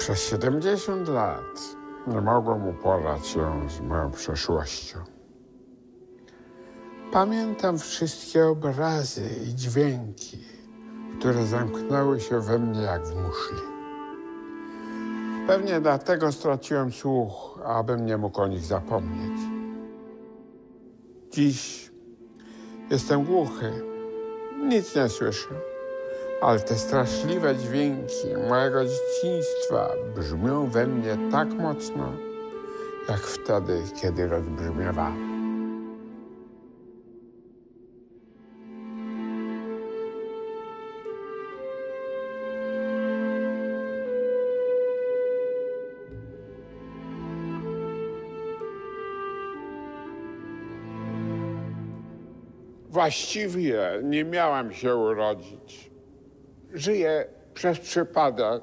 Przez 70 lat nie mogłem uporać się z moją przeszłością. Pamiętam wszystkie obrazy i dźwięki, które zamknęły się we mnie jak w muszli. Pewnie dlatego straciłem słuch, abym nie mógł o nich zapomnieć. Dziś jestem głuchy, nic nie słyszę, ale te straszliwe dźwięki mojego dzieciństwa brzmią we mnie tak mocno, jak wtedy, kiedy rozbrzmiewałem. Właściwie nie miałam się urodzić. Żyję przez przypadek.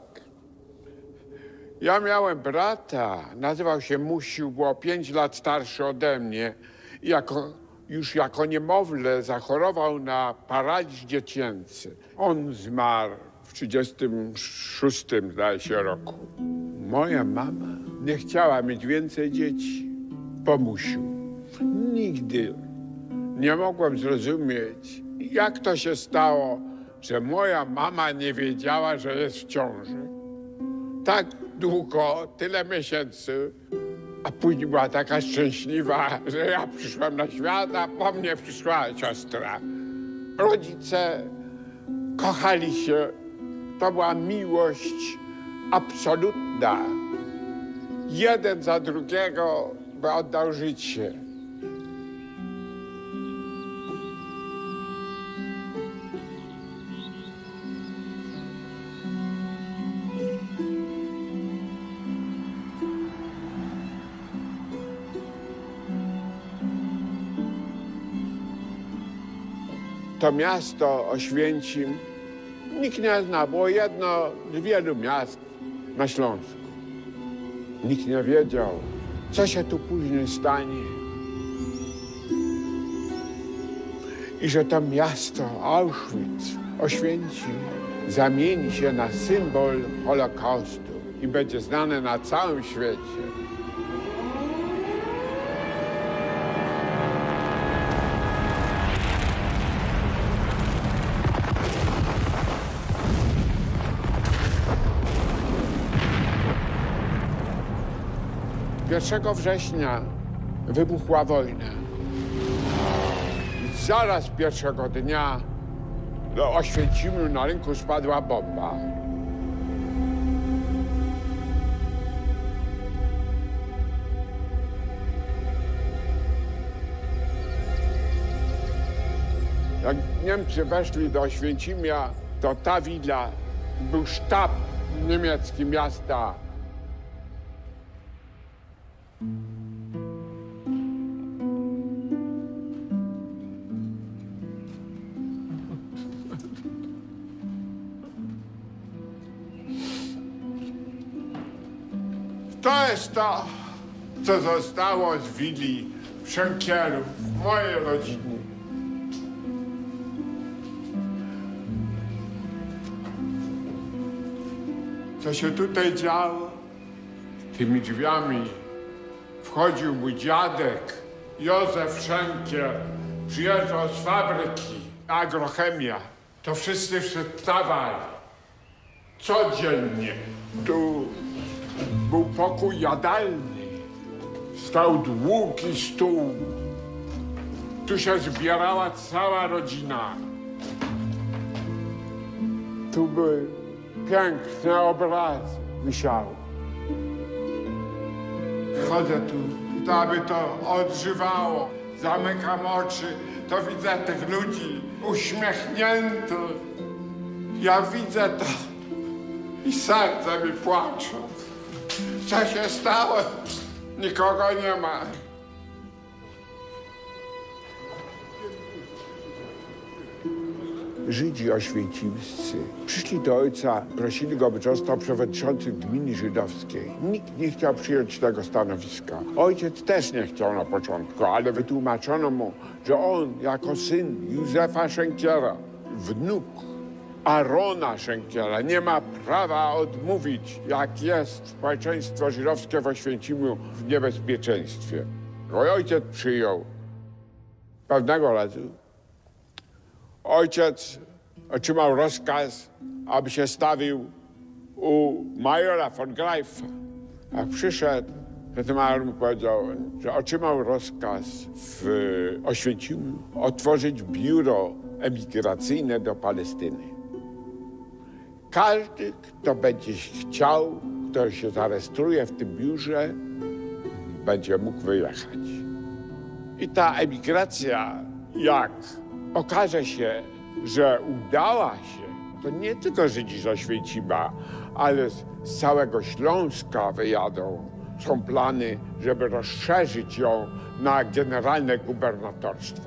Ja miałem brata, nazywał się Musiu, było 5 lat starszy ode mnie. Już jako niemowlę zachorował na paraliż dziecięcy. On zmarł w 36, zdaje się, roku. Moja mama nie chciała mieć więcej dzieci po Musiu. Nigdy nie mogłem zrozumieć, jak to się stało, że moja mama nie wiedziała, że jest w ciąży. Tak długo, tyle miesięcy, a później była taka szczęśliwa, że ja przyszłem na świat, a po mnie przyszła siostra. Rodzice kochali się. To była miłość absolutna. Jeden za drugiego by oddał życie. To miasto Oświęcim nikt nie zna, było jedno z wielu miast na Śląsku. Nikt nie wiedział, co się tu później stanie. I że to miasto Auschwitz, Oświęcim, zamieni się na symbol Holokaustu i będzie znane na całym świecie. Pierwszego września wybuchła wojna. I zaraz pierwszego dnia do Oświęcimiu na rynku spadła bomba. Jak Niemcy weszli do Oświęcimia, to ta willa był sztab niemiecki miasta. To jest to, co zostało z willi Szenkierów, mojej rodziny. Co się tutaj działo? Tymi drzwiami wchodził mój dziadek, Józef Szenkier. Przyjeżdżał z fabryki Agrochemia. To wszyscy wstawali. Codziennie. Tu był pokój jadalny. Stał długi stół. Tu się zbierała cała rodzina. Tu były piękne obrazy wisiały. Chodzę tu, to aby to odżywało. Zamykam oczy, to widzę tych ludzi uśmiechniętych. Ja widzę to i serce mi płacze. Co się stało? Nikogo nie ma. Żydzi oświęcimscy przyszli do ojca, prosili go, by został przewodniczącym gminy żydowskiej. Nikt nie chciał przyjąć tego stanowiska. Ojciec też nie chciał na początku, ale wytłumaczono mu, że on jako syn Józefa Szenkiera, wnuk Arona Schenkiela nie ma prawa odmówić, jak jest społeczeństwo żydowskie w Oświęcimiu w niebezpieczeństwie. Mój ojciec przyjął pewnego razu. Ojciec otrzymał rozkaz, aby się stawił u majora von Greifa. Jak przyszedł, to ten major mu powiedział, że otrzymał rozkaz w Oświęcimiu otworzyć biuro emigracyjne do Palestyny. Każdy, kto będzie chciał, kto się zarejestruje w tym biurze, będzie mógł wyjechać. I ta emigracja, jak okaże się, że udała się, to nie tylko Żydzi z Oświęcima, ale z całego Śląska wyjadą. Są plany, żeby rozszerzyć ją na generalne gubernatorstwo.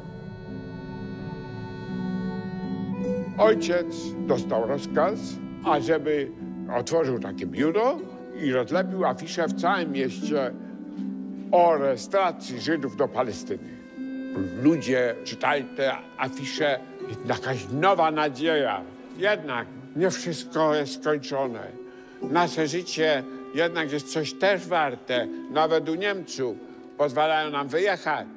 Ojciec dostał rozkaz, ażeby otworzył takie biuro i rozlepił afisze w całym mieście o rejestracji Żydów do Palestyny. Ludzie czytali te afisze i jakaś nowa nadzieja. Jednak nie wszystko jest skończone. Nasze życie jednak jest coś też warte. Nawet u Niemców pozwalają nam wyjechać.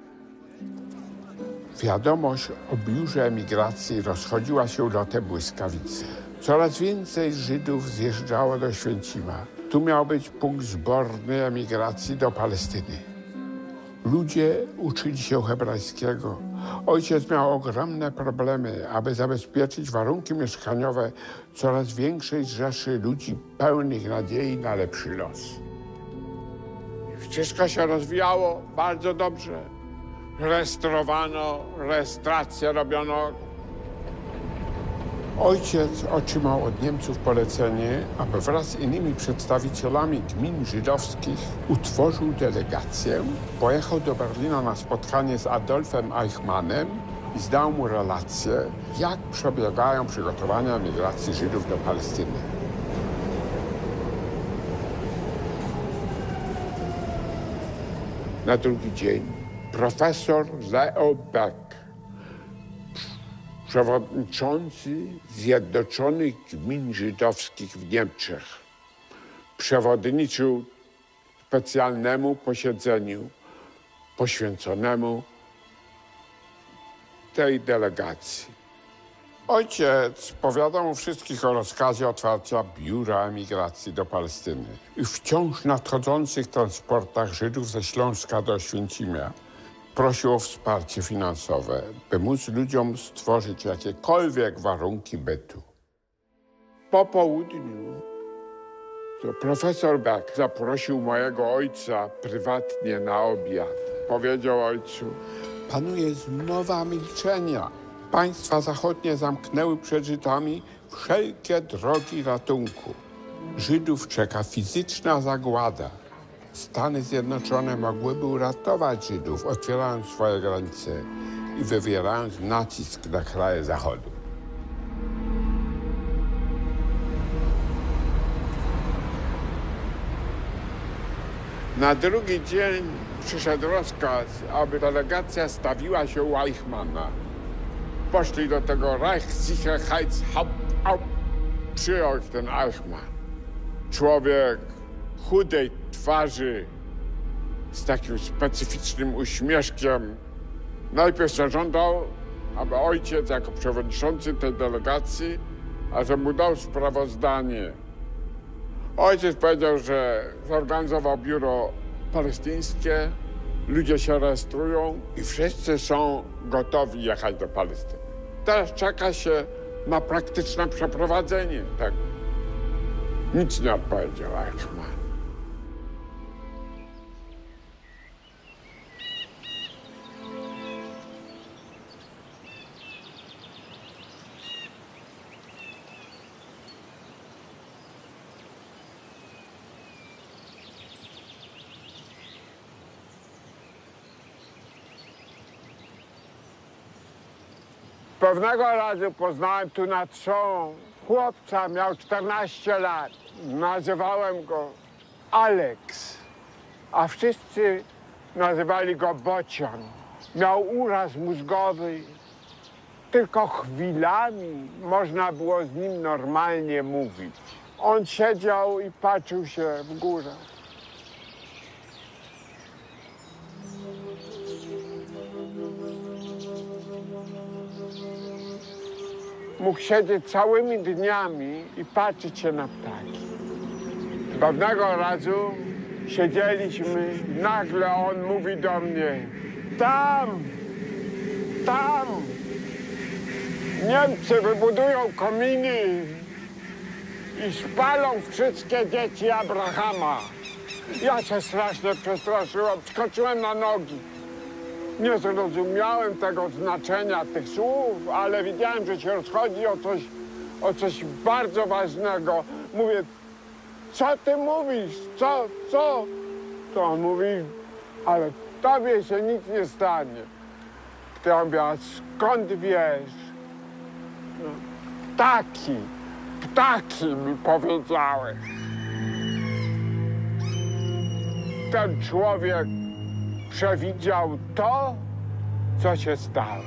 Wiadomość o biurze emigracji rozchodziła się lotem błyskawicy. Coraz więcej Żydów zjeżdżało do Oświęcima. Tu miał być punkt zborny emigracji do Palestyny. Ludzie uczyli się hebrajskiego. Ojciec miał ogromne problemy, aby zabezpieczyć warunki mieszkaniowe coraz większej rzeszy ludzi pełnych nadziei na lepszy los. Wszystko się rozwijało bardzo dobrze. Rejestrowano, rejestrację robiono. Ojciec otrzymał od Niemców polecenie, aby wraz z innymi przedstawicielami gmin żydowskich utworzył delegację, pojechał do Berlina na spotkanie z Adolfem Eichmannem i zdał mu relację, jak przebiegają przygotowania migracji Żydów do Palestyny. Na drugi dzień profesor Leo Beck, przewodniczący Zjednoczonych Gmin Żydowskich w Niemczech, przewodniczył specjalnemu posiedzeniu poświęconemu tej delegacji. Ojciec powiadał wszystkich o rozkazie otwarcia biura emigracji do Palestyny i wciąż nadchodzących transportach Żydów ze Śląska do Oświęcimia. Prosił o wsparcie finansowe, by móc ludziom stworzyć jakiekolwiek warunki bytu. Po południu to profesor Beck zaprosił mojego ojca prywatnie na obiad. Powiedział ojcu: panuje zmowa milczenia. Państwa zachodnie zamknęły przed Żydami wszelkie drogi ratunku. Żydów czeka fizyczna zagłada. Stany Zjednoczone mogłyby uratować Żydów, otwierając swoje granice i wywierając nacisk na kraje Zachodu. Na drugi dzień przyszedł rozkaz, aby delegacja stawiła się u Eichmanna. Poszli do tego Reichssicherheitshauptamt. Przyjął ten Eichmann. Człowiek chudej twarzy, z takim specyficznym uśmieszkiem. Najpierw zażądał, aby ojciec jako przewodniczący tej delegacji, a że mu dał sprawozdanie. Ojciec powiedział, że zorganizował biuro palestyńskie, ludzie się rejestrują i wszyscy są gotowi jechać do Palestyny. Teraz czeka się na praktyczne przeprowadzenie tego. Nic nie odpowiedział Eichmann. Pewnego razu poznałem tu nad Wsą chłopca, miał 14 lat. Nazywałem go Alex, a wszyscy nazywali go Bocian. Miał uraz mózgowy tylko chwilami można było z nim normalnie mówić. On siedział i patrzył się w górę. Mógł siedzieć całymi dniami i patrzeć się na ptaki. Pewnego razu siedzieliśmy, nagle on mówi do mnie: tam, Niemcy wybudują kominy i spalą wszystkie dzieci Abrahama. Ja się strasznie przestraszyłem, skoczyłem na nogi. Nie zrozumiałem tego znaczenia tych słów, ale widziałem, że się rozchodzi o coś bardzo ważnego. Mówię: co ty mówisz? Co? To on mówi: ale tobie się nic nie stanie. To ja mówię: a skąd wiesz? No, ptaki mi powiedziałeś. Ten człowiek przewidział to, co się stało.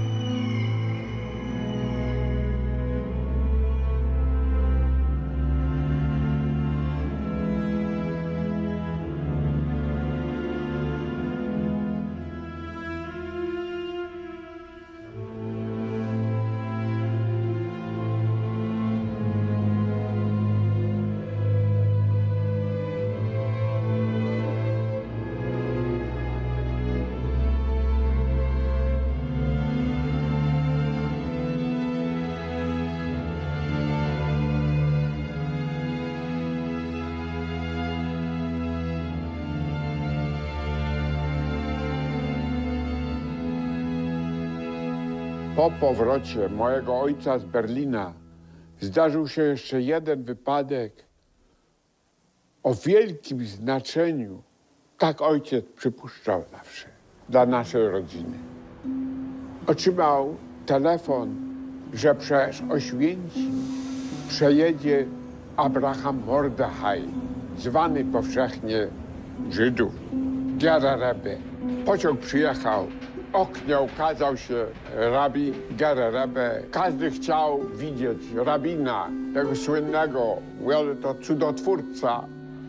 Po powrocie mojego ojca z Berlina zdarzył się jeszcze jeden wypadek o wielkim znaczeniu. Tak ojciec przypuszczał zawsze dla naszej rodziny. Otrzymał telefon, że przez Oświęcim przejedzie Abraham Mordechai, zwany powszechnie Żydów, Gerrer Rebbe. Pociąg przyjechał. W oknie ukazał się rabi Gerrer Rebbe. Każdy chciał widzieć rabina, tego słynnego, mówił, to cudotwórca.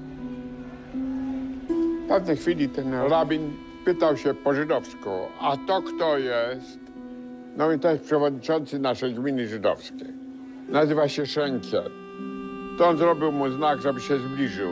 W pewnej chwili ten rabin pytał się po żydowsku: a to kto jest? No i to jest przewodniczący naszej gminy żydowskiej. Nazywa się Schenker. To on zrobił mu znak, żeby się zbliżył.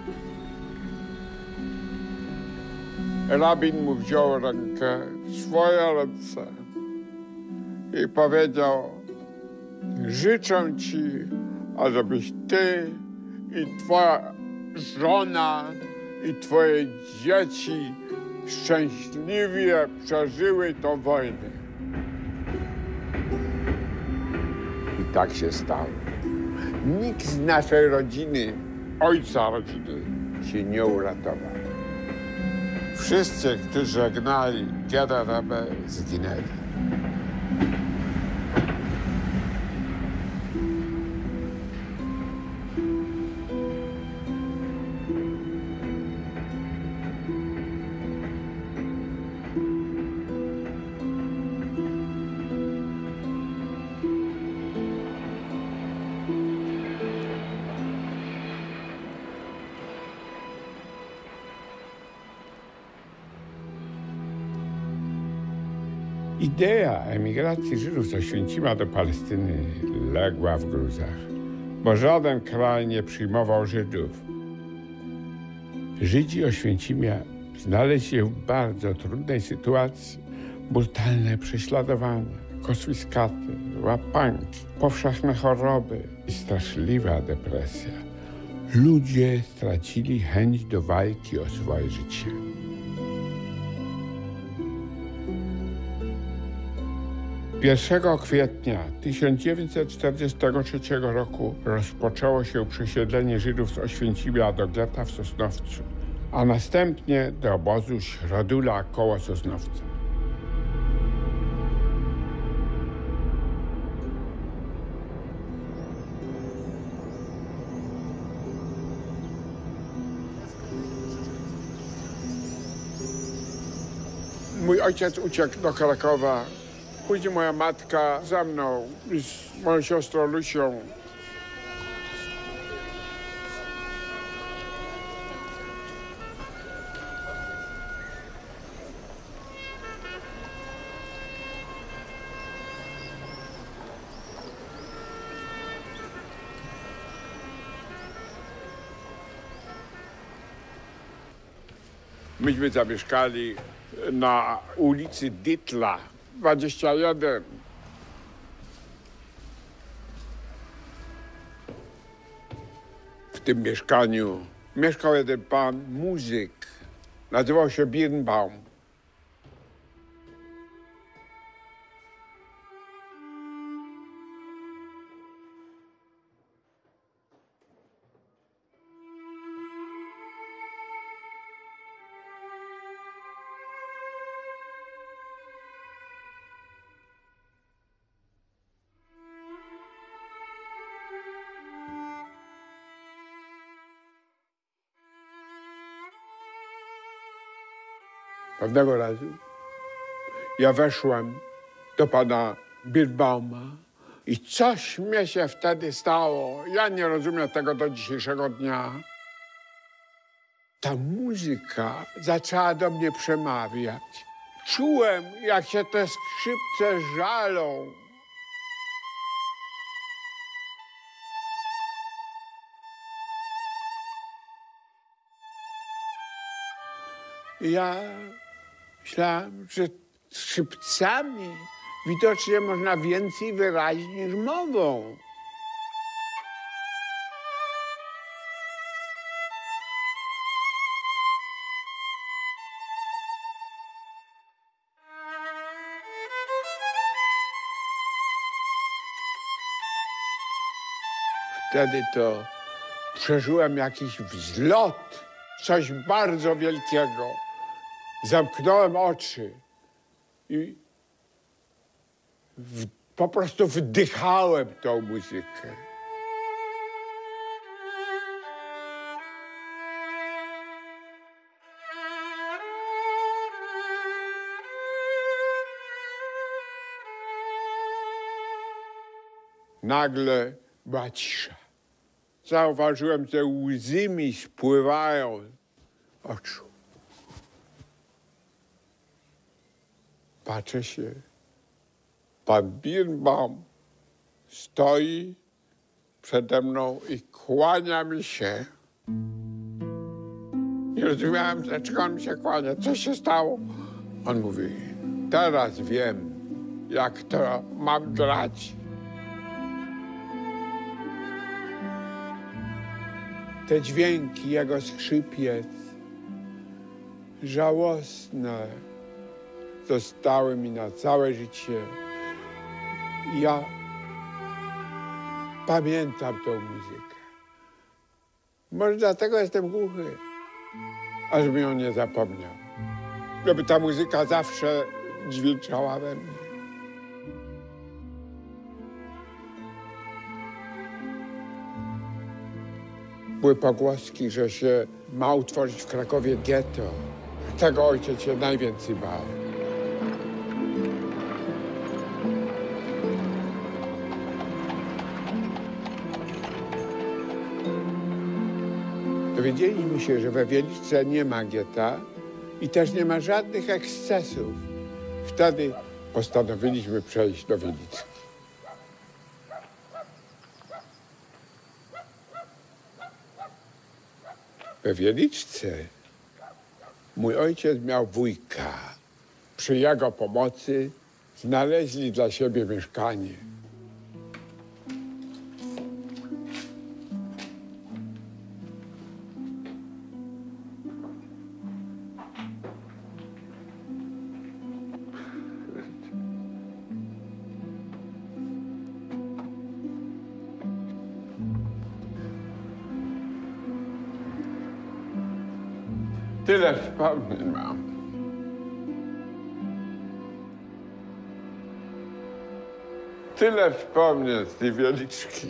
Rabin mu wziął rękę w swoje ręce i powiedział: życzę ci, ażebyś ty i twoja żona i twoje dzieci szczęśliwie przeżyły tę wojnę. I tak się stało. Nikt z naszej rodziny, ojca rodziny, się nie uratował. Wszyscy, którzy żegnali Gerrer Rebbe, zginęli. Idea emigracji Żydów z Oświęcima do Palestyny legła w gruzach, bo żaden kraj nie przyjmował Żydów. Żydzi Oświęcimia znaleźli się w bardzo trudnej sytuacji. Brutalne prześladowania, konfiskaty, łapanki, powszechne choroby i straszliwa depresja. Ludzie stracili chęć do walki o swoje życie. Pierwszego kwietnia 1943 roku rozpoczęło się przesiedlenie Żydów z Oświęcimia do getta w Sosnowcu, a następnie do obozu Środula koło Sosnowca. Mój ojciec uciekł do Krakowa Później moja matka za mną i z moją siostrą Lusią. Myśmy zamieszkali na ulicy Dytla, 21. W tym mieszkaniu mieszkał jeden pan, muzyk. Nazywał się Birnbaum. Pewnego razu ja weszłem do pana Birnbauma i coś mnie się wtedy stało. Ja nie rozumiem tego do dzisiejszego dnia. Ta muzyka zaczęła do mnie przemawiać. Czułem, jak się te skrzypce żalą. Ja myślałem, że skrzypcami widocznie można więcej wyrazić niż mową. Wtedy to przeżyłem jakiś wzlot, coś bardzo wielkiego. Zamknąłem oczy i po prostu wdychałem tą muzykę. Nagle była cisza. Zauważyłem, że łzy mi spływają z oczu. Patrzę się, pan Birnbaum stoi przede mną i kłania mi się. Nie rozumiałem, dlaczego on mi się kłania, co się stało. On mówi, teraz wiem, jak to mam grać. Te dźwięki, jego skrzypiec, żałosne, zostały mi na całe życie. Ja pamiętam tą muzykę. Może dlatego jestem głuchy, ażbym ją nie zapomniał. Żeby ta muzyka zawsze dźwięczała we mnie. Były pogłoski, że się ma utworzyć w Krakowie getto. Tego ojciec się najwięcej bał. Dowiedzieliśmy się, że we Wieliczce nie ma getta i też nie ma żadnych ekscesów. Wtedy postanowiliśmy przejść do Wieliczki. We Wieliczce mój ojciec miał wujka. Przy jego pomocy znaleźli dla siebie mieszkanie. Tyle wspomnień mam. Tyle wspomnień z tej Wieliczki.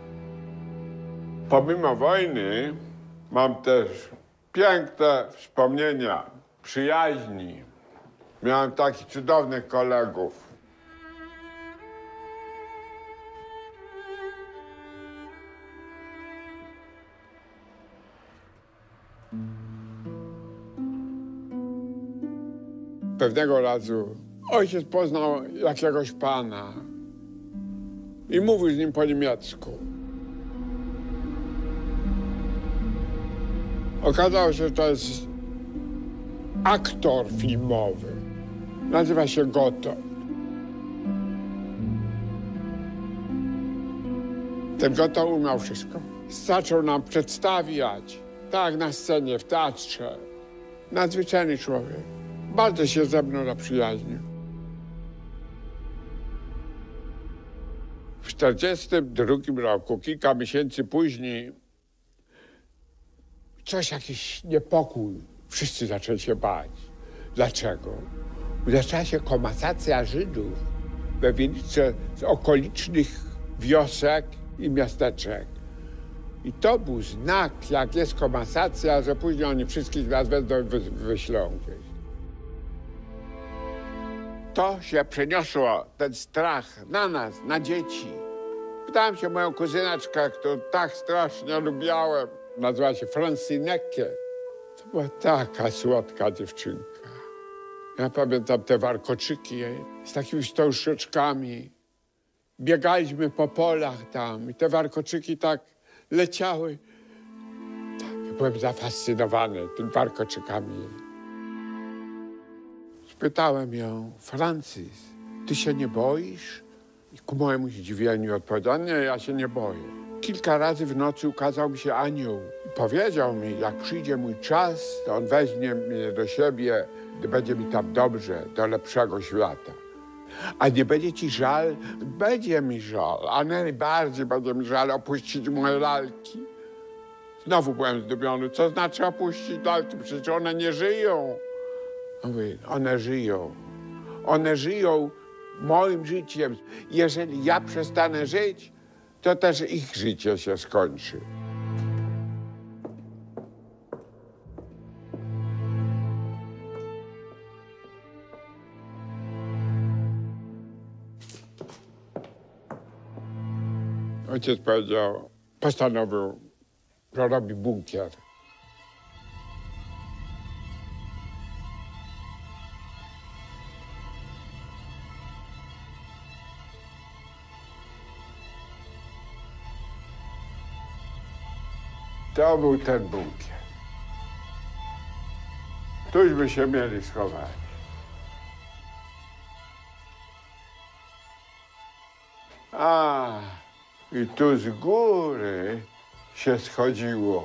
Pomimo wojny mam też piękne wspomnienia, przyjaźni. Miałem takich cudownych kolegów. pewnego razu ojciec poznał jakiegoś pana i mówił z nim po niemiecku. Okazało się, że to jest aktor filmowy. Nazywa się Goto. Ten Goto umiał wszystko. Zaczął nam przedstawiać, tak na scenie, w teatrze. Nadzwyczajny człowiek. Bardzo się ze mną zaprzyjaźnił. W 1942 roku, kilka miesięcy później, jakiś niepokój. Wszyscy zaczęli się bać. Dlaczego? Zaczęła się komasacja Żydów we Wieliczce z okolicznych wiosek i miasteczek. I to był znak, jak jest komasacja, że później oni wszystkich nas będą wyślą gdzieś. To się przeniosło, ten strach, na nas, na dzieci. Pytałem się moją kuzyneczkę, którą tak strasznie lubiałem. Nazywała się Francyneke. To była taka słodka dziewczynka. Ja pamiętam te warkoczyki jej z takimi wstążeczkami. Biegaliśmy po polach tam i te warkoczyki tak leciały. Tak, byłem zafascynowany tymi warkoczykami. Spytałem ją: Francis, ty się nie boisz? I ku mojemu zdziwieniu odpowiedziała: nie, ja się nie boję. Kilka razy w nocy ukazał mi się anioł i powiedział mi, jak przyjdzie mój czas, to on weźmie mnie do siebie, gdy będzie mi tam dobrze, do lepszego świata. A nie będzie ci żal? Będzie mi żal, a najbardziej będzie mi żal opuścić moje lalki. Znowu byłem zdumiony. Co znaczy opuścić lalki? Przecież one nie żyją. Mówi, one żyją. One żyją moim życiem. Jeżeli ja przestanę żyć, to też ich życie się skończy. Ojciec powiedział, postanowił, że robi bunkier. To był ten bunkier. Tuśmy się mieli schować. I tu z góry się schodziło.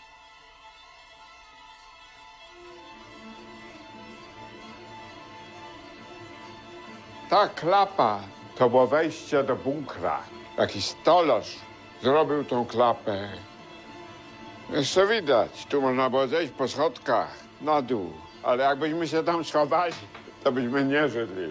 Ta klapa to było wejście do bunkra. Jakiś stolarz zrobił tą klapę. Jeszcze widać, tu można było zejść po schodkach na dół, ale jakbyśmy się tam schowali, to byśmy nie żyli.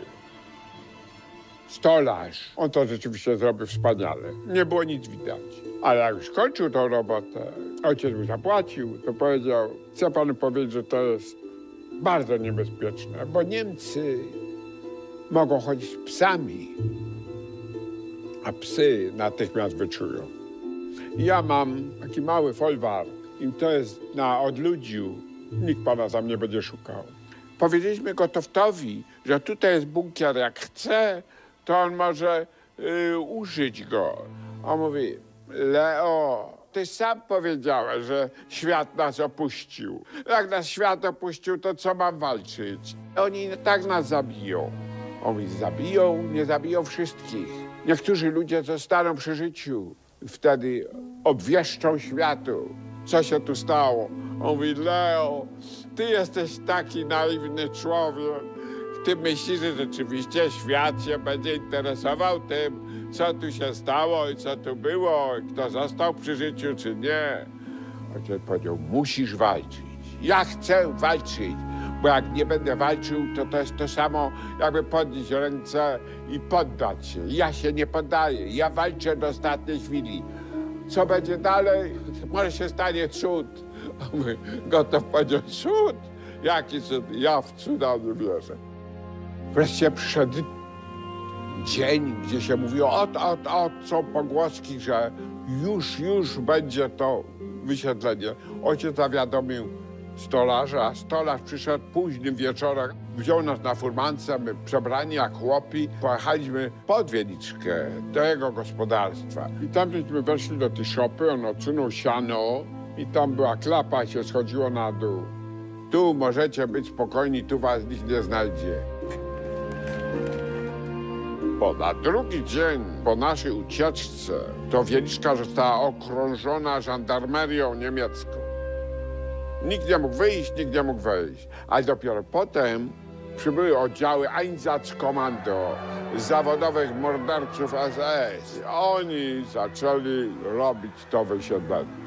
Stolarz, on to rzeczywiście zrobił wspaniale. Nie było nic widać. Ale jak już kończył tą robotę, ojciec mu zapłacił, to powiedział, chcę panu powiedzieć, że to jest bardzo niebezpieczne, bo Niemcy mogą chodzić z psami, a psy natychmiast wyczują. Ja mam taki mały folwark i to jest na odludziu. Nikt pana tam nie będzie szukał. Powiedzieliśmy Gotowtowi, że tutaj jest bunkier, jak chce, to on może użyć go. On mówi, Leo, ty sam powiedziałeś, że świat nas opuścił. Jak nas świat opuścił, to co mam walczyć? Oni tak nas zabiją. On mówi, zabiją, nie zabiją wszystkich. Niektórzy ludzie zostaną przy życiu. Wtedy obwieszczą światu, co się tu stało. On mówi, Leo, ty jesteś taki naiwny człowiek. Ty myślisz, że rzeczywiście świat się będzie interesował tym, co tu się stało i co tu było, kto został przy życiu, czy nie. Ojciec powiedział, musisz walczyć. Ja chcę walczyć, bo jak nie będę walczył, to jest to samo, jakby podnieść ręce i poddać się. Ja się nie poddaję, ja walczę do ostatniej chwili. Co będzie dalej? Może się stanie cud. A my Gotów powiedział, cud? Jaki cud? Ja w cuda nie wierzę. Wreszcie przyszedł dzień, gdzie się mówiło, są pogłoski, że już będzie to wysiedlenie. Ojciec zawiadomił stolarza, a stolarz przyszedł późnym wieczorem, wziął nas na furmance, my przebrani jak chłopi, pojechaliśmy pod Wieliczkę, do jego gospodarstwa. I tam żeśmy weszli do tej szopy, on odsunął siano i tam była klapa, się schodziło na dół. Tu możecie być spokojni, tu was nikt nie znajdzie. Bo na drugi dzień po naszej ucieczce to Wieliczka została okrążona żandarmerią niemiecką. Nikt nie mógł wyjść, nikt nie mógł wejść. Ale dopiero potem przybyły oddziały Einsatzkommando zawodowych morderców SS. Oni zaczęli robić to wysiedlenie.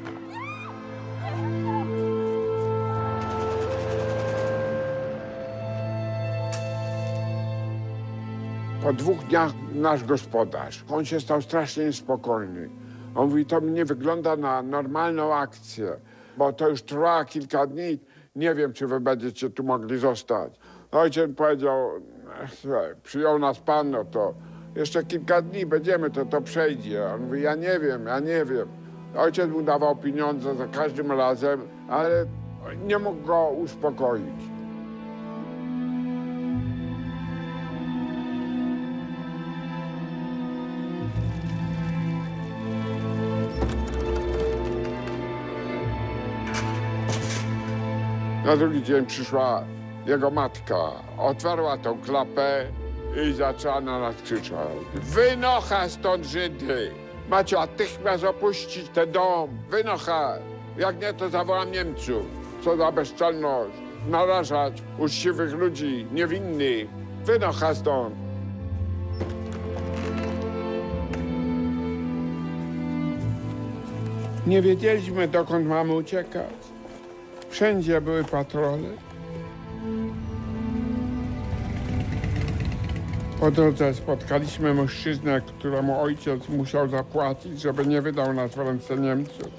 Po 2 dniach nasz gospodarz, on się stał strasznie niespokojny. On mówi, to mi nie wygląda na normalną akcję, bo to już trwa kilka dni, nie wiem, czy wy będziecie tu mogli zostać. Ojciec powiedział, przyjął nas pan, no to jeszcze kilka dni będziemy, to przejdzie. On mówi, ja nie wiem. Ojciec mu dawał pieniądze za każdym razem, ale nie mógł go uspokoić. Na drugi dzień przyszła jego matka, otwarła tą klapę i zaczęła na nas krzyczeć. Wynocha stąd, Żydy! Macie natychmiast opuścić ten dom! Wynocha! Jak nie, to zawołam Niemców. Co za bezczelność! Narażać uczciwych ludzi, niewinnych! Wynocha stąd! Nie wiedzieliśmy, dokąd mamy uciekać. Wszędzie były patrole. Po drodze spotkaliśmy mężczyznę, któremu ojciec musiał zapłacić, żeby nie wydał nas w ręce Niemców.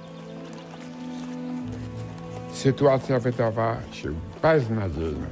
Sytuacja wydawała się beznadziejna.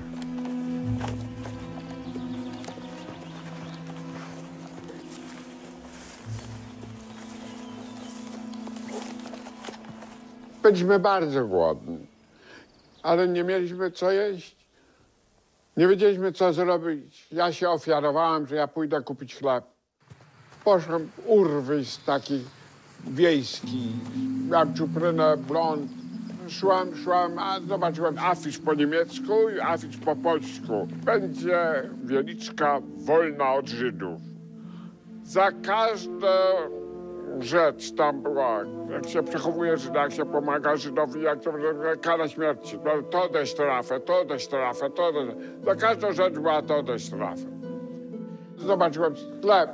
Byliśmy bardzo głodni, ale nie mieliśmy co jeść. Nie wiedzieliśmy, co zrobić. Ja się ofiarowałem, że ja pójdę kupić chleb. Poszłem urwyś taki wiejski. Miałem czuprynę, blond. Szłam, a zobaczyłem afisz po niemiecku i afisz po polsku. Będzie Wieliczka wolna od Żydów. Za każdą rzecz tam była. Jak się przechowuje Żyda, jak się pomaga Żydowi, jak to kara śmierci. To dać trafę. Za każdą rzecz była to dać trafę. Zobaczyłem sklep.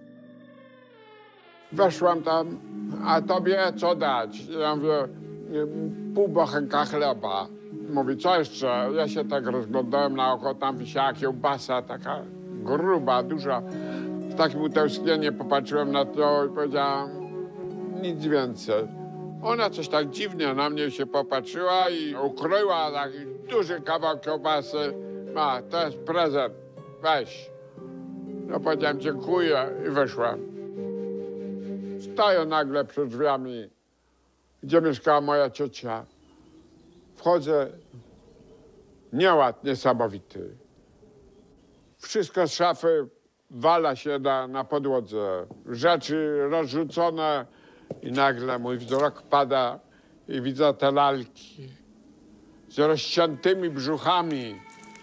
Weszłam tam, a tobie co dać? Ja mówię, pół bochenka chleba. Mówi, co jeszcze? Ja się tak rozglądałem na oko, tam wisiała kiełbasa, taka gruba, duża. Z takim utęsknieniem popatrzyłem na to i powiedziałam, nic więcej. Ona coś tak dziwnie na mnie się popatrzyła i ukroiła taki duży kawał kiełbasy. A, to jest prezent, weź. No powiedziałem, dziękuję i wyszłam. Stoję nagle przed drzwiami, gdzie mieszkała moja ciocia. Wchodzę, nieład niesamowity. Wszystko z szafy wala się na podłodze. Rzeczy rozrzucone i nagle mój wzrok pada i widzę te lalki z rozciętymi brzuchami.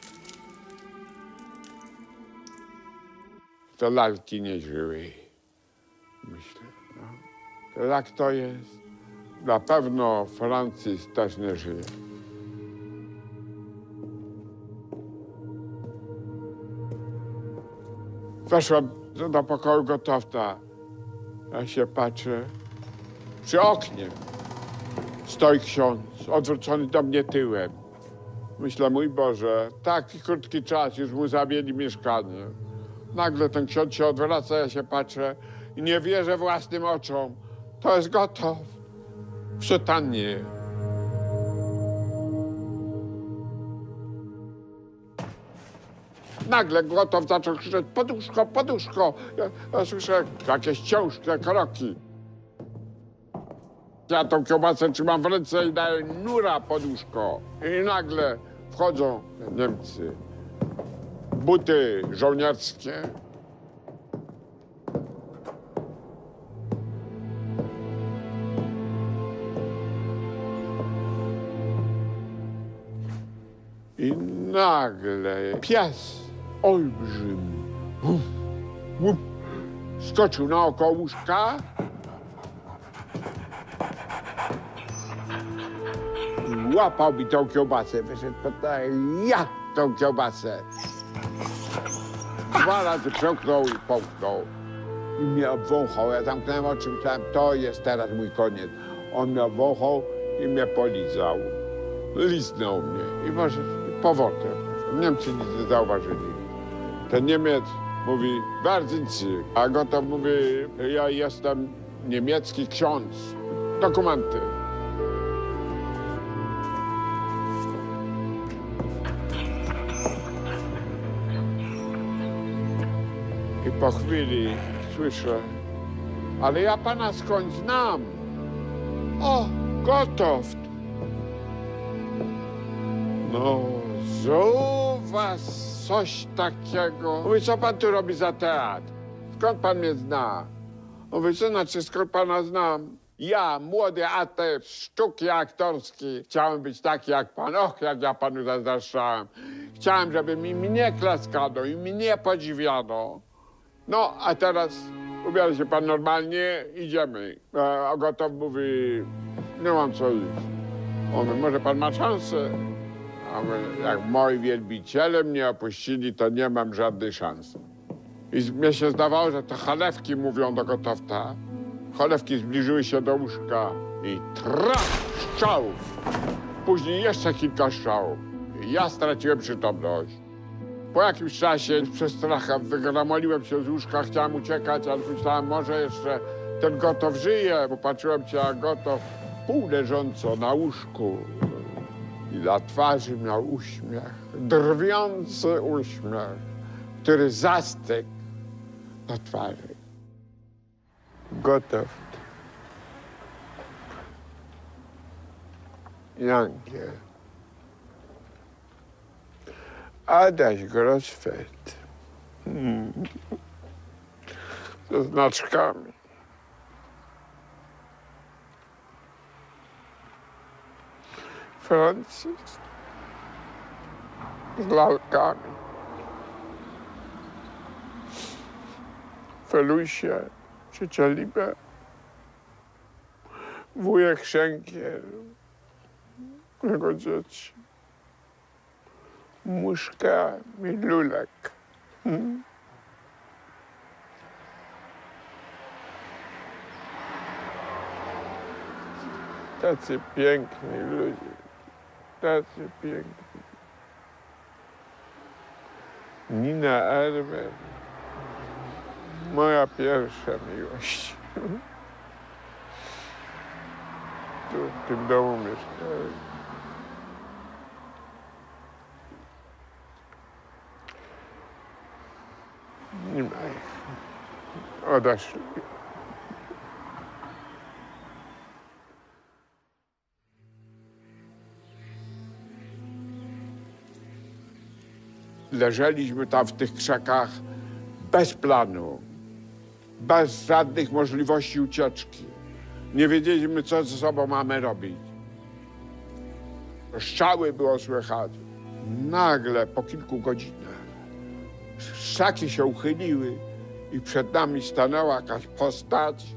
Te lalki nie żyły. Myślę, no, to jak to jest? Na pewno Francis też nie żyje. Weszłam do pokoju gotowca. Ja się patrzę. Przy oknie stoi ksiądz, odwrócony do mnie tyłem. Myślę, mój Boże, taki krótki czas, już mu zajęli mieszkanie. Nagle ten ksiądz się odwraca, ja się patrzę i nie wierzę własnym oczom. To jest Gotow. W sutannie. Nagle Gotow zaczął krzyczeć, poduszko, poduszko. Ja słyszę jakieś ciężkie kroki. Ja tą kiełbasę trzymam w ręce i daję nura pod łóżko. I nagle wchodzą Niemcy. Buty żołnierskie. I nagle pies olbrzymi skoczył naokoło łóżka i łapał mi tą kiełbasę. Wyszedł podaje, ja tą kiełbasę. 2 razy przełknął i połknął. I mnie obwąchał. Ja zamknąłem oczy, myślałem, to jest teraz mój koniec. On mnie obwąchał i mnie polizał. Liznął mnie i może powrotem. Niemcy nic nie zauważyli. Ten Niemiec mówi, Werzincy, a Gotow mówi, ja jestem niemiecki ksiądz. Dokumenty. I po chwili słyszę, ale ja pana skądś znam. O, Gotow. No, u was coś takiego. Mówi, co pan tu robi za teatr? Skąd pan mnie zna? Mówi, co znaczy, skąd pana znam? Ja, młody atlet, sztuki aktorskie, chciałem być taki jak pan. Och, jak ja panu zazdroszczałem. Chciałem, żeby mi mnie klaskano i mnie podziwiano. No, a teraz ubiera się pan normalnie, idziemy. A Gotow mówi, nie mam co iść. On mówi, może pan ma szansę? A my, jak moi wielbiciele mnie opuścili, to nie mam żadnej szansy. I mnie się zdawało, że te chalewki mówią do Gotowta. Chalewki zbliżyły się do łóżka i traf strzałów. Później jeszcze kilka strzałów. I ja straciłem przytomność. Po jakimś czasie z przestracha wygramoliłem się z łóżka, chciałem uciekać, ale myślałem, może jeszcze ten Gotow żyje, bo patrzyłem się, jak Gotow pół leżąco na łóżku. I na twarzy miał uśmiech, drwiący uśmiech, który zastygł na twarzy. Gotow. Jankiel. Adaś Grossfeld. Ze znaczkami. Francis. Z lalkami. Felusie, ciocia Libe. Wujek Szękiel. Jego dzieci. Muszka i Lulek. Tacy piękni ludzie. Tacy piękni. Nina Erber. Moja pierwsza miłość. Tu w tym domu mieszkałem. Nie ma ich. Odeszli. Leżeliśmy tam w tych krzakach bez planu, bez żadnych możliwości ucieczki. Nie wiedzieliśmy, co ze sobą mamy robić. Strzały było słychać. Nagle, po kilku godzinach, krzaki się uchyliły i przed nami stanęła jakaś postać.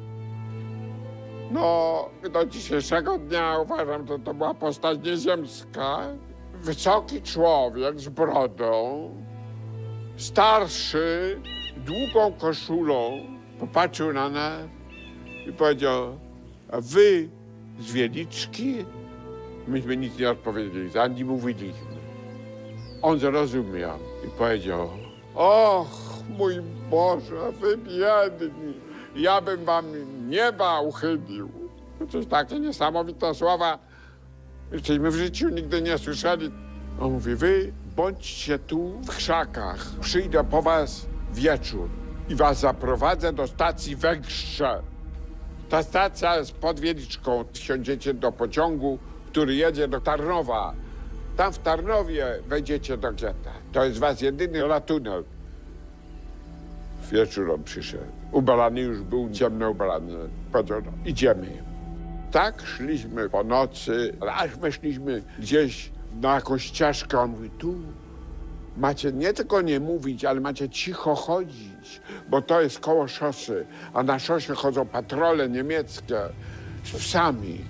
No, do dzisiejszego dnia uważam, że to była postać nieziemska. Wysoki człowiek z brodą, starszy, długą koszulą, popatrzył na nas i powiedział, a wy z Wieliczki? Myśmy nic nie odpowiedzieli, za nim mówiliśmy. On zrozumiał i powiedział, och, mój Boże, wy biedni, ja bym wam nieba uchybił. Coś takie niesamowite słowa, żeśmy w życiu nigdy nie słyszeli. On mówi, wy bądźcie tu w krzakach, przyjdę po was wieczór i was zaprowadzę do stacji Węgrze. Ta stacja jest pod Wieliczką. Wsiądziecie do pociągu, który jedzie do Tarnowa. Tam w Tarnowie wejdziecie do getta. To jest was jedyny ratunek. Wieczór on przyszedł. Ubrany już był, ciemno ubrany. Powiedział, no, idziemy. Tak szliśmy po nocy, aż weszliśmy gdzieś na jakąś ścieżkę. On mówi, tu macie nie tylko nie mówić, ale macie cicho chodzić, bo to jest koło szosy, a na szosie chodzą patrole niemieckie z psami.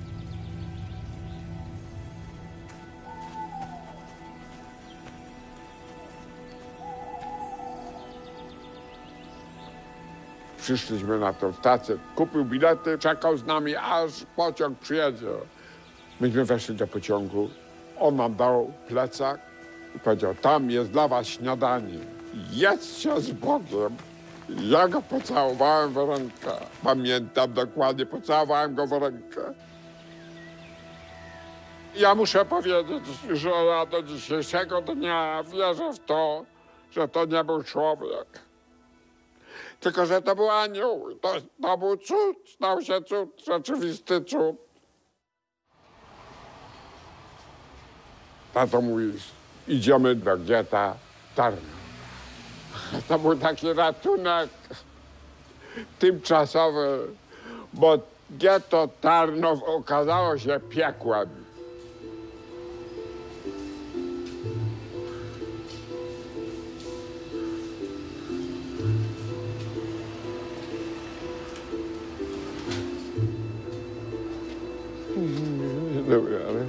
Przyszliśmy na tą stację, kupił bilety, czekał z nami, aż pociąg przyjedzie. Myśmy weszli do pociągu, on nam dał plecak i powiedział, tam jest dla was śniadanie. Jedźcie z Bogiem. Ja go pocałowałem w rękę. Pamiętam dokładnie, pocałowałem go w rękę. Ja muszę powiedzieć, że ja do dzisiejszego dnia wierzę w to, że to nie był człowiek. Tylko że to był anioł. To był cud, stał się cud, rzeczywisty cud. Tato mówi, idziemy do getta Tarnów. To był taki ratunek tymczasowy, bo getto Tarnów okazało się piekłem. Dobra, ale...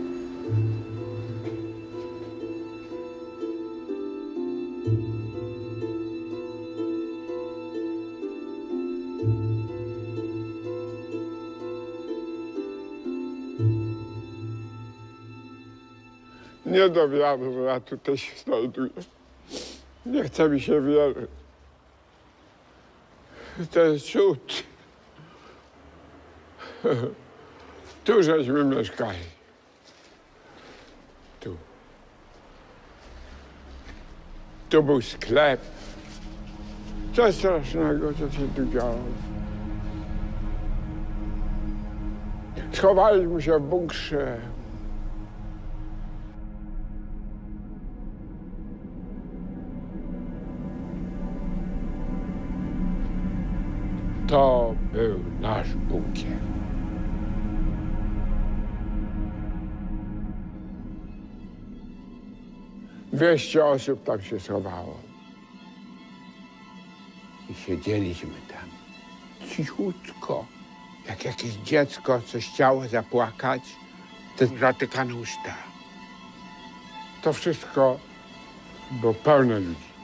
Nie do wiary, że ja tutaj się znajduję. Nie chce mi się wierzyć. To jest cud. Tu żeśmy mieszkali. Tu. Tu był sklep. Co strasznego, co się tu działo. Schowaliśmy się w bunkrze. To był nasz bunkier. Dwieście osób tam się schowało. I siedzieliśmy tam cichutko. Jak jakieś dziecko, coś chciało zapłakać, to zatykane usta. To wszystko było pełne ludzi.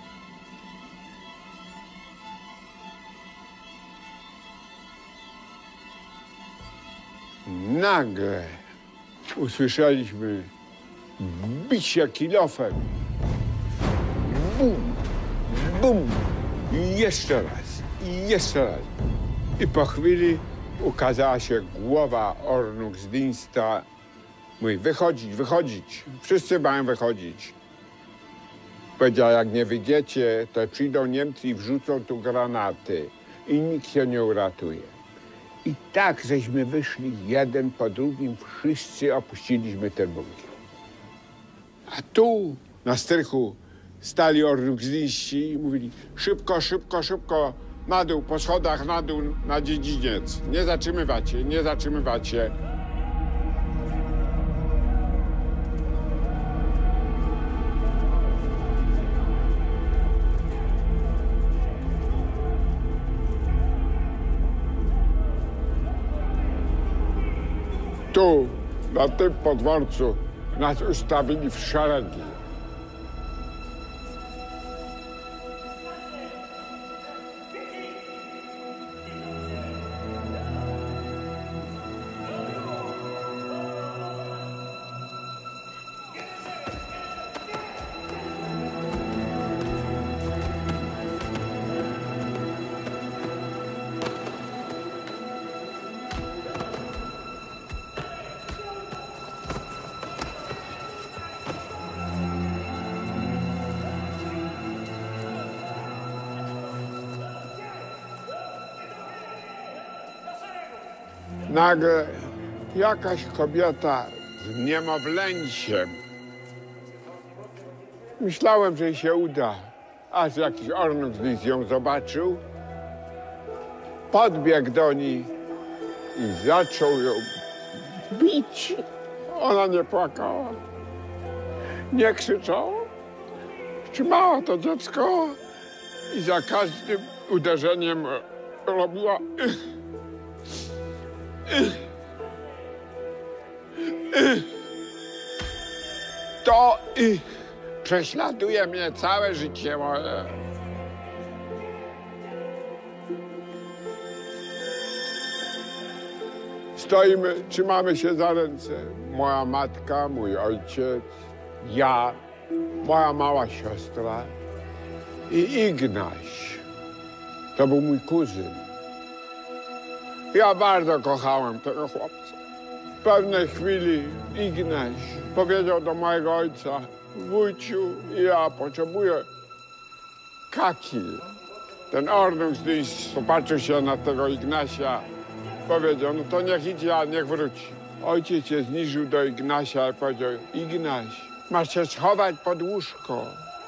Nagle usłyszeliśmy bicie kilofem. Bum, bum. I jeszcze raz, i jeszcze raz. I po chwili ukazała się głowa Ornungsdiensta. Mówi, wychodzić, wychodzić. Wszyscy mają wychodzić. Powiedział, jak nie wyjdziecie, to przyjdą Niemcy i wrzucą tu granaty. I nikt się nie uratuje. I tak żeśmy wyszli jeden po drugim, wszyscy opuściliśmy ten bunkier. A tu na strychu stali Ornungsdienści i mówili, szybko, szybko, szybko, na dół, po schodach, na dół, na dziedziniec. Nie zatrzymywać się, nie zatrzymywać się. Tu, na tym podwórcu, nas ustawili w szeregi. Nagle jakaś kobieta z niemowlęciem. Myślałem, że jej się uda, aż jakiś ornuk z ją zobaczył. Podbiegł do niej i zaczął ją bić. Ona nie płakała, nie krzyczała. Trzymała to dziecko i za każdym uderzeniem robiła to prześladuje mnie całe życie moje. Stoimy, trzymamy się za ręce. Moja matka, mój ojciec, ja, moja mała siostra i Ignaś. To był mój kuzyn. Ja bardzo kochałem tego chłopca. W pewnej chwili Ignaś powiedział do mojego ojca: wujciu, ja potrzebuję kaki. Ten ornuk popatrzył się na tego Ignasia. Powiedział: no to niech idzie, a niech wróci. Ojciec się zniżył do Ignasia i powiedział: Ignaś, masz się schować pod łóżko.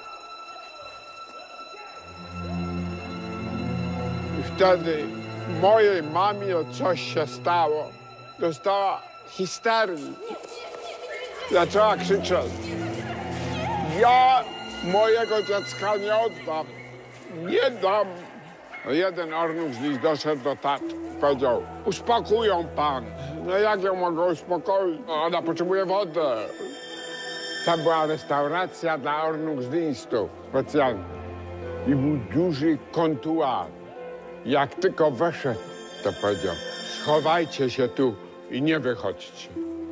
I wtedy mojej mamie coś się stało. Dostała histerii. Zaczęła krzyczeć: ja mojego dziecka nie oddam. Nie dam. Jeden ornuk z nich doszedł do taty. Powiedział: uspokój ją pan. No jak ją mogę uspokoić? Ona potrzebuje wody. Tam była restauracja dla ornukzdynstów specjalna. I był duży kontuar. Jak tylko weszedł, to powiedział: schowajcie się tu i nie wychodźcie.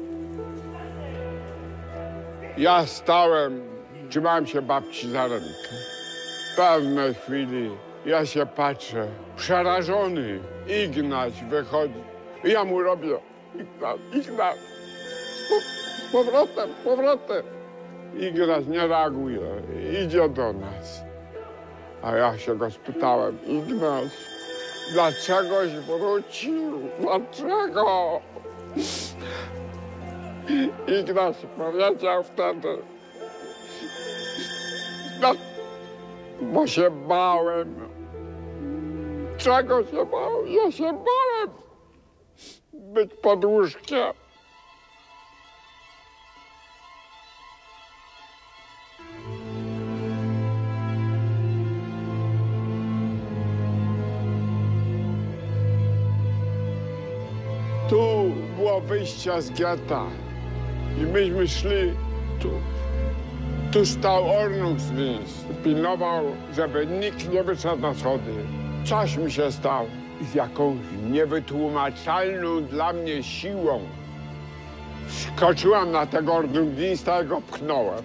Ja stałem, trzymałem się babci za rękę. W pewnej chwili ja się patrzę, przerażony. Ignaś wychodzi. I ja mu robię: Ignaś, z powrotem. Ignaś nie reaguje, idzie do nas. A ja się go spytałem: Ignaś, dlaczegoś wrócił? Dlaczego? Ignaś powiedział wtedy: bo się bałem. Czego się bałem? Ja się bałem być pod łóżkiem. Tu było wyjście z getta i myśmy szli tu. Tu stał ornuk z nas, pilnował, żeby nikt nie wyszedł na schody. Coś mi się stało i z jakąś niewytłumaczalną dla mnie siłą skoczyłem na tego ornukdynsta i go pchnąłem.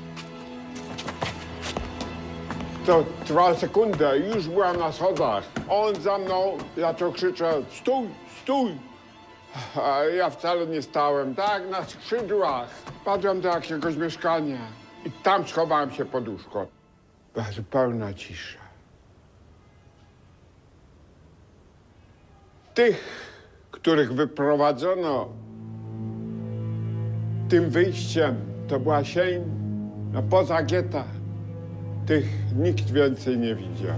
To trwało sekundę i już byłem na schodach. On za mną zaczął krzyczeć: stój, stój! A ja wcale nie stałem, tak na skrzydłach. Padłem do jakiegoś mieszkania i tam schowałem się pod łóżko. Była zupełna cisza. Tych, których wyprowadzono tym wyjściem, to była sień, no poza getta. Tych nikt więcej nie widział.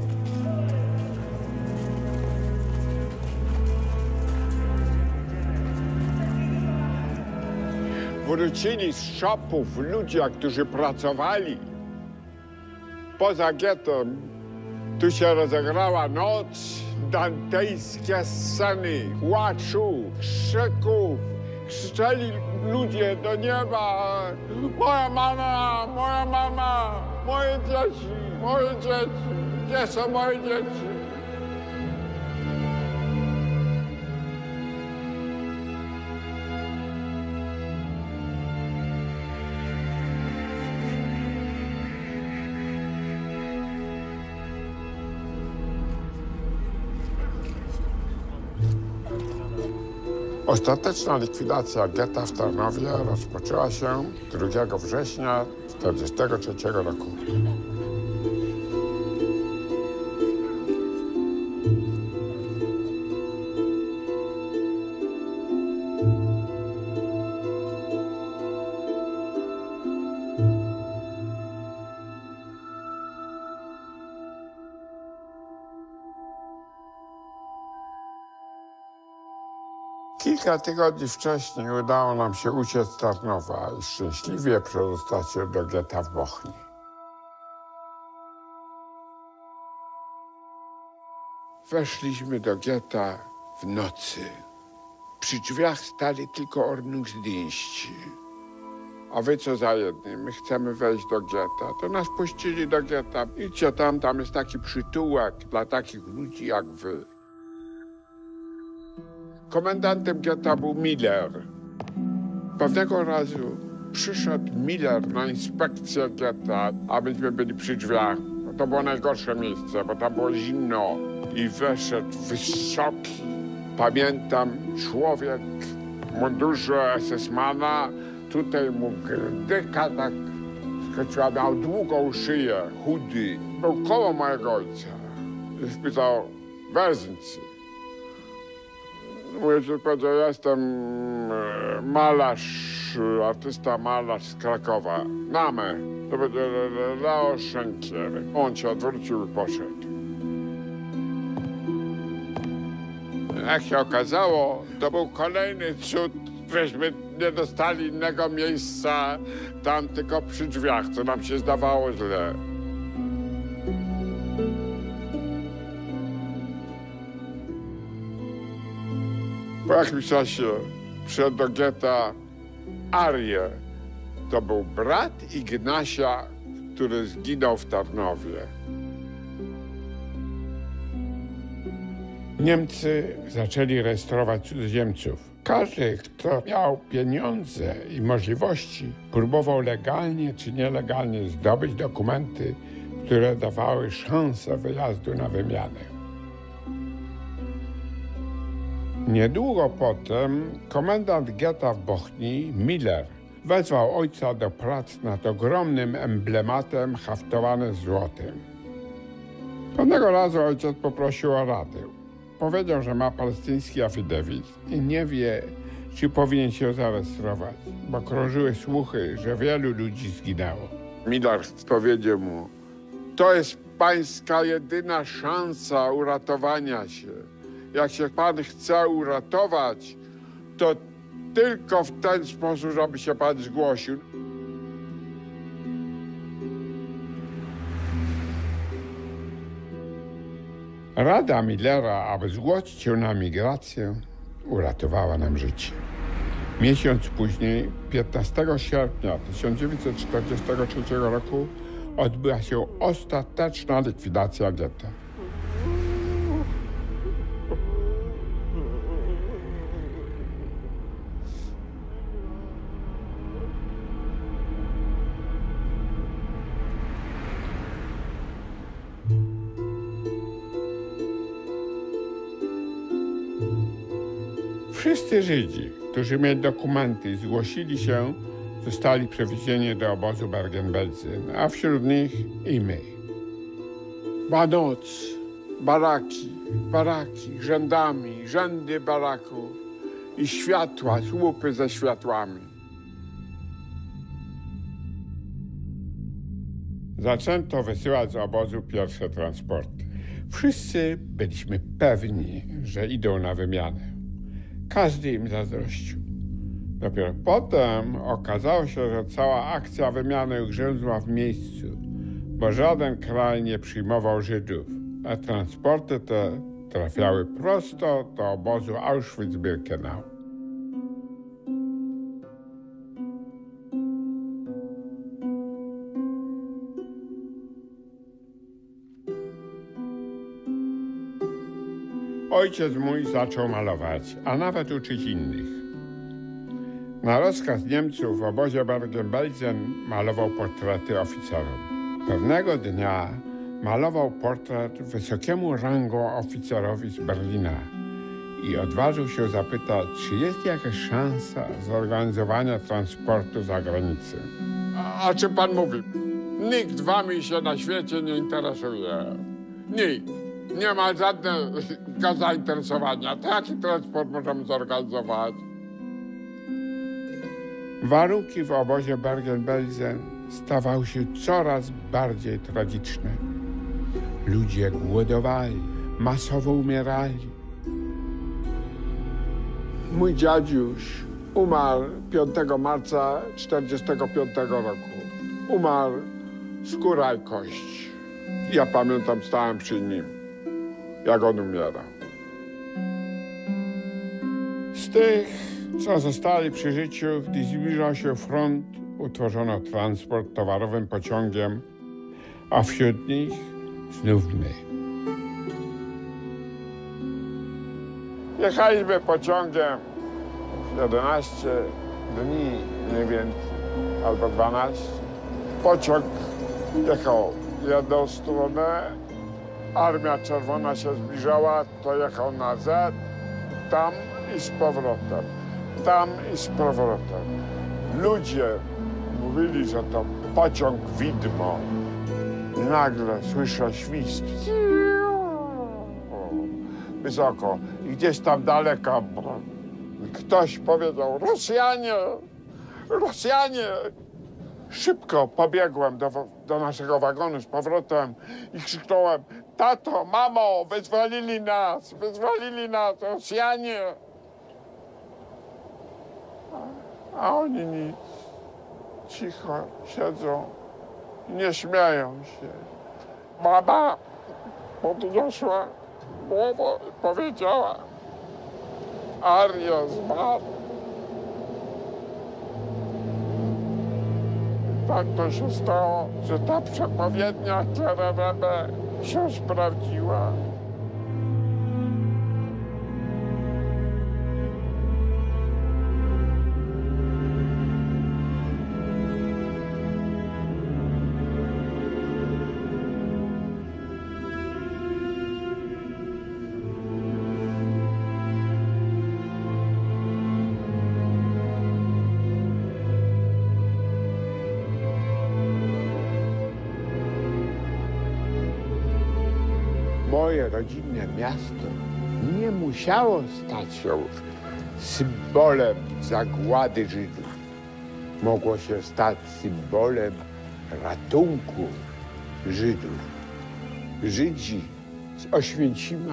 Wrócili z szopów ludzie, którzy pracowali poza gettem. Tu się rozegrała noc, dantejskie sceny płaczu, krzyków. Krzyczeli ludzie do nieba: moja mama, moje dzieci, gdzie są moje dzieci? Ostateczna likwidacja getta w Tarnowie rozpoczęła się 2 września 1943 roku. Kilka tygodni wcześniej udało nam się uciec z Tarnowa i szczęśliwie przedostać się do getta w Bochni. Weszliśmy do getta w nocy. Przy drzwiach stali tylko ordnungsdienści. A wy co za jedni? My chcemy wejść do getta. To nas puścili do getta. Idźcie tam jest taki przytułek dla takich ludzi jak wy. Komendantem getta był Miller. Pewnego razu przyszedł Miller na inspekcję getta, a myśmy byli przy drzwiach. To było najgorsze miejsce, bo tam było zimno. I weszedł wysoki, pamiętam, człowiek w mundurze SS-mana. Tutaj mu grydyka tak skoczyła, miał długą szyję, chudy. Był koło mojego ojca. I spytał, wer sind Sie? Mówię, że powiedział, ja jestem malarz, artysta malarz z Krakowa. Name. To będzie Leo Schenkier. On się odwrócił i poszedł. Jak się okazało, to był kolejny cud, żeśmy nie dostali innego miejsca tam tylko przy drzwiach, co nam się zdawało źle. Po jakimś czasie przyszedł do getta Arię. To był brat Ignasia, który zginął w Tarnowie. Niemcy zaczęli rejestrować cudzoziemców. Każdy, kto miał pieniądze i możliwości, próbował legalnie czy nielegalnie zdobyć dokumenty, które dawały szansę wyjazdu na wymianę. Niedługo potem komendant getta w Bochni, Miller, wezwał ojca do prac nad ogromnym emblematem haftowanym złotem. Pewnego razu ojciec poprosił o radę. Powiedział, że ma palestyński afidewit i nie wie, czy powinien się zarejestrować, bo krążyły słuchy, że wielu ludzi zginęło. Miller powiedział mu, to jest pańska jedyna szansa uratowania się. Jak się pan chce uratować, to tylko w ten sposób, żeby się pan zgłosił. Rada Millera, aby zgłosić się na migrację, uratowała nam życie. Miesiąc później, 15 sierpnia 1943 roku, odbyła się ostateczna likwidacja getta. Wszyscy Żydzi, którzy mieli dokumenty i zgłosili się, zostali przewiezieni do obozu Bergen-Belsen, a wśród nich i my. Była noc, baraki, rzędami, rzędy baraków i światła, słupy ze światłami. Zaczęto wysyłać z obozu pierwsze transporty. Wszyscy byliśmy pewni, że idą na wymianę. Każdy im zazdrościł. Dopiero potem okazało się, że cała akcja wymiany ugrzęzła w miejscu, bo żaden kraj nie przyjmował Żydów, a transporty te trafiały prosto do obozu Auschwitz-Birkenau. Ojciec mój zaczął malować, a nawet uczyć innych. Na rozkaz Niemców w obozie Bergen-Belsen malował portrety oficerom. Pewnego dnia malował portret wysokiemu rangą oficerowi z Berlina i odważył się zapytać, czy jest jakaś szansa zorganizowania transportu za granicę. A czym pan mówi? Nikt wami się na świecie nie interesuje. Nikt. Nie ma żadnego zainteresowania. Taki transport możemy zorganizować. Warunki w obozie Bergen-Belsen stawały się coraz bardziej tragiczne. Ludzie głodowali, masowo umierali. Mój dziadziuś umarł 5 marca 1945 roku. Umarł skóra i kość. Ja pamiętam, stałem przy nim, jak on umierał. Z tych, co zostali przy życiu, gdy zbliżał się front, utworzono transport towarowym pociągiem, a wśród nich znów my. Jechaliśmy pociągiem 11 dni mniej więcej, albo 12. Pociąg jechał w jedną stronę, Armia Czerwona się zbliżała, to jechał na Z, tam i z powrotem, tam i z powrotem. Ludzie mówili, że to pociąg widmo. I nagle słyszę świst. Wysoko. I gdzieś tam daleko ktoś powiedział: Rosjanie! Rosjanie! Szybko pobiegłem do naszego wagonu z powrotem i krzyknąłem: tato, mamo, wyzwolili nas, Rosjanie! A oni nic, cicho siedzą, nie śmieją się. Mama podniosła głowę i powiedziała: Arrio zmarł. Tak to się stało, że ta przepowiednia Cererebe się sprawdziła. Moje rodzinne miasto nie musiało stać się symbolem zagłady Żydów. Mogło się stać symbolem ratunku Żydów. Żydzi z Oświęcima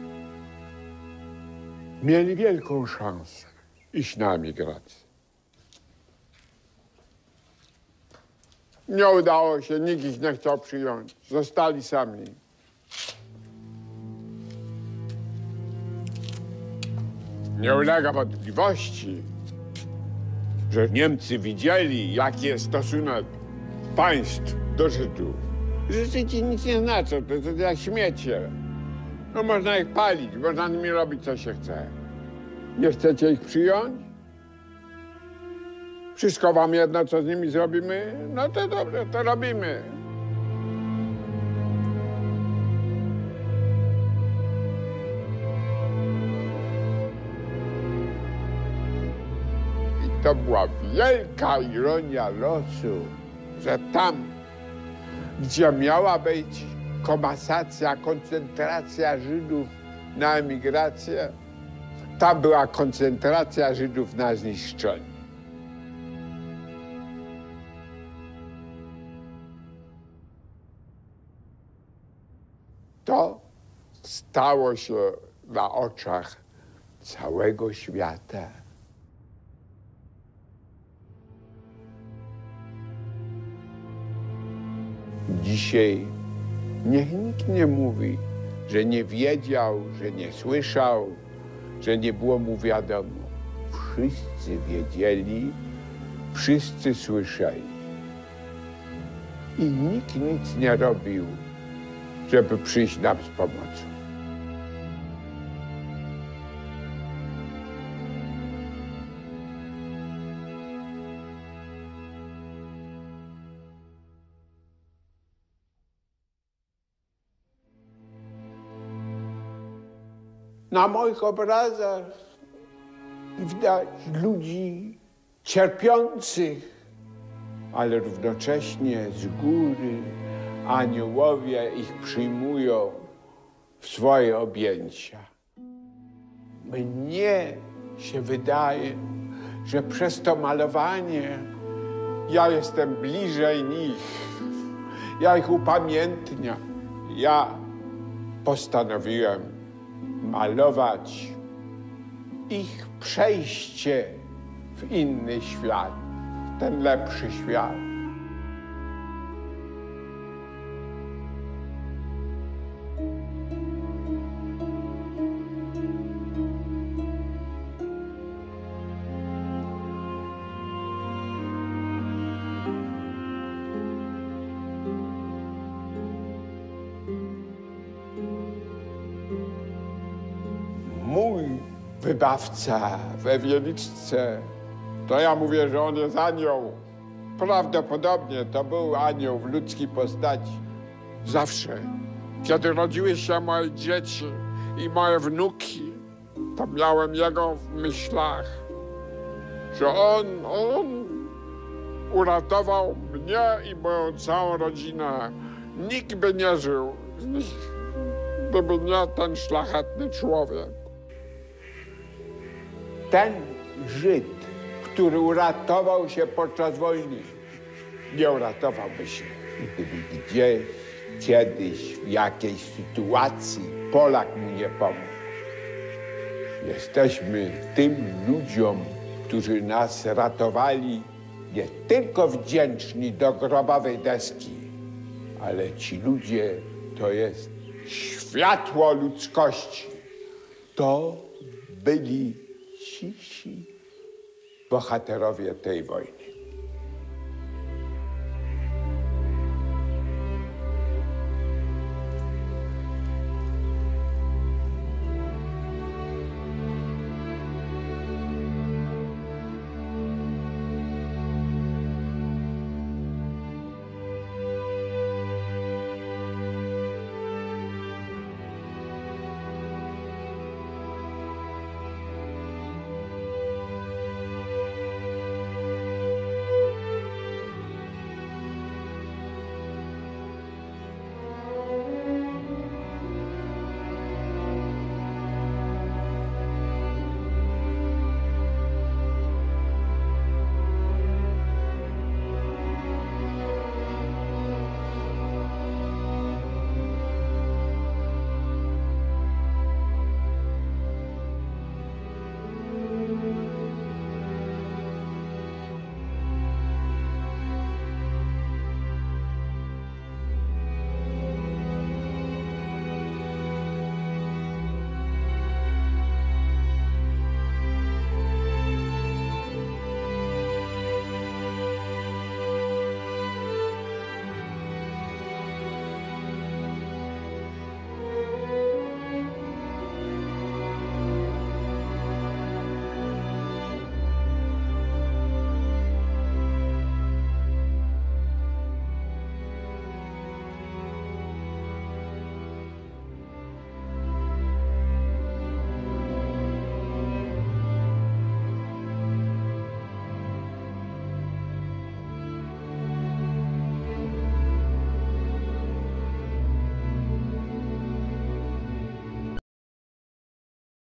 mieli wielką szansę iść na emigrację. Nie udało się, nikt ich nie chciał przyjąć. Zostali sami. Nie ulega wątpliwości, że Niemcy widzieli, jaki jest stosunek państw do Żydów. Że Żydzi nic nie znaczą, to jak śmiecie. No można ich palić, można nimi robić, co się chce. Nie chcecie ich przyjąć? Wszystko wam jedno, co z nimi zrobimy? No to dobrze, to robimy. To była wielka ironia losu, że tam, gdzie miała być komasacja, koncentracja Żydów na emigrację, tam była koncentracja Żydów na zniszczenie. To stało się na oczach całego świata. Dzisiaj niech nikt nie mówi, że nie wiedział, że nie słyszał, że nie było mu wiadomo. Wszyscy wiedzieli, wszyscy słyszeli. I nikt nic nie robił, żeby przyjść nam z pomocą. Na moich obrazach widać ludzi cierpiących, ale równocześnie z góry aniołowie ich przyjmują w swoje objęcia. Mnie się wydaje, że przez to malowanie ja jestem bliżej nich. Ja ich upamiętniam. Ja postanowiłem malować ich przejście w inny świat, w ten lepszy świat. Mój wybawca we Wieliczce, to ja mówię, że on jest anioł. Prawdopodobnie to był anioł w ludzkiej postaci. Zawsze, kiedy rodziły się moje dzieci i moje wnuki, to miałem jego w myślach, że on uratował mnie i moją całą rodzinę. Nikt by nie żył, gdyby nie ten szlachetny człowiek. Ten Żyd, który uratował się podczas wojny, nie uratowałby się, gdyby gdzieś, kiedyś, w jakiejś sytuacji Polak mu nie pomógł. Jesteśmy tym ludziom, którzy nas ratowali, nie tylko wdzięczni do grobowej deski, ale ci ludzie to jest światło ludzkości. To byli ci bohaterowie tej wojny.